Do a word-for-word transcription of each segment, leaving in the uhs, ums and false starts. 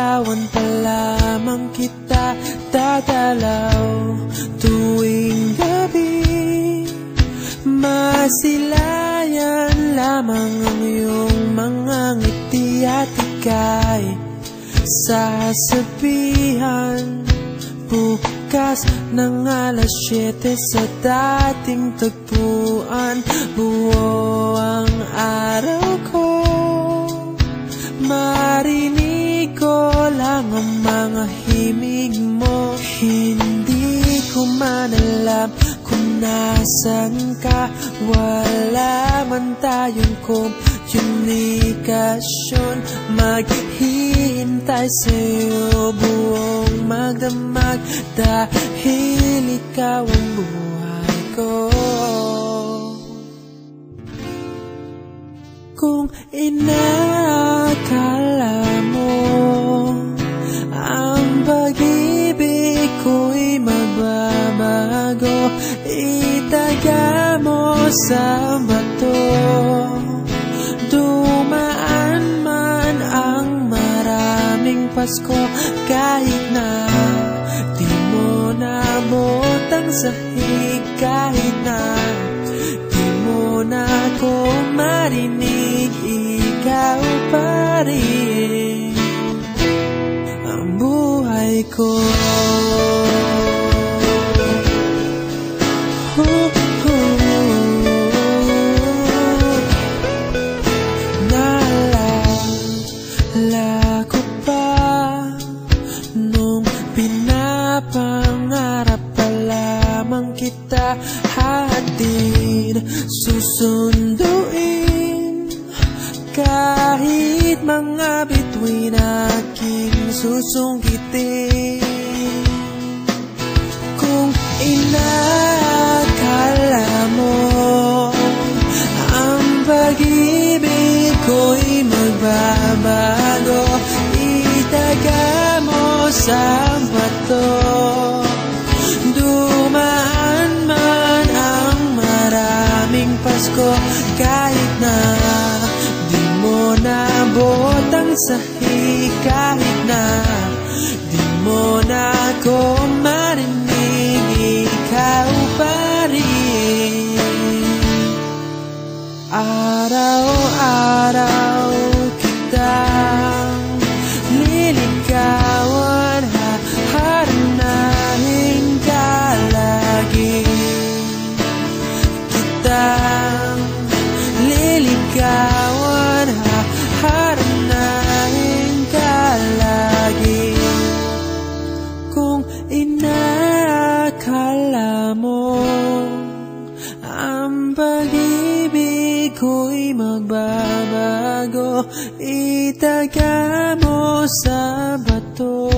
liligawan pa lamang kita dadalaw tuwing gabi. Masilayan lamang ang iyong mga ngiti at ika'y sasabihan bukas ng alas siyete sa dating tagpuan. Buo ang araw ko, marinig ko lang ang mga himig mo. Hindi ko man alam kung nasan ka, wala man tayong komunikasyon. Maghihintay sa'yo buong magdamag dahil ikaw ang buhay ko. Kung inakala mo ang pag-ibig ko'y magbabago, itaga mo sa bato. Dumaan man ang maraming Pasko, kahit na di mo nabotang sahig, kahit na di mo na ako marinig, ikaw pa rin ang buhay ko. Naalala ko pa nung pinapangarap pa lamang kita, hatid susunduin kahit mga bituin aking susungkitin. Kung inakala mo ang pag-ibig ko'y magbabago, itaga mo sa bato. Dumaan man ang maraming Pasko, kahit na di mo nabotang sahig, kahit na di mo na ako marinig, ikaw pa rin. Araw-araw kitang liligawan, haharanahin ka lagi. Kitang liligawan, haharanahin ka lagi. Kung inakala mo ang pag-ibig ko'y magbabago, itaga mo sa bato.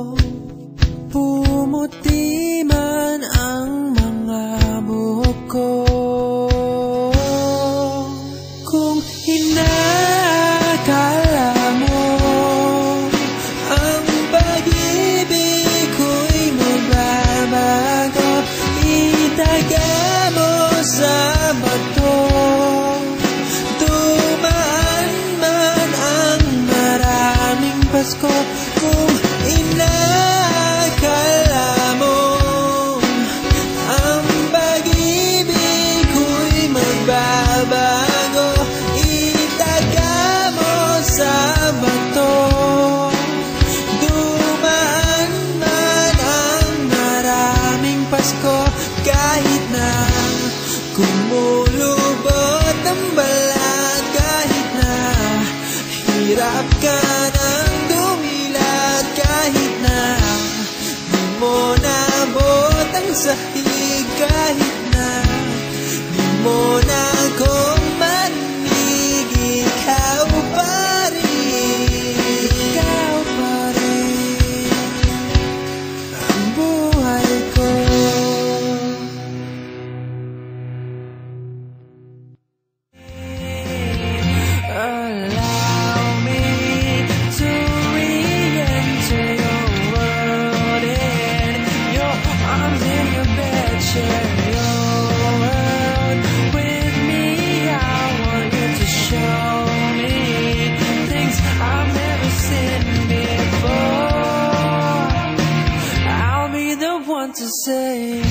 Pumuti man ang mga buhok ko. Kung inakala mo ang pag-ibig ko'y magbabago, itaga mo sa bato. Dumaan man ang maraming Pasko, kung inakala mo ang pag-ibig ko'y magbabago, itaga mo sa bato. Dumaan man ang maraming Pasko, kahit na kumulubot ang balat, kahit na hirap ka ng dumilat, kahit na di mo nabot ang sahig, kahit na di mo na ako marinig, ikaw pa rin, ikaw pa rin ang buhay ko. Allow me to re-enter your world, in your arms, in your bed, share your world with me. say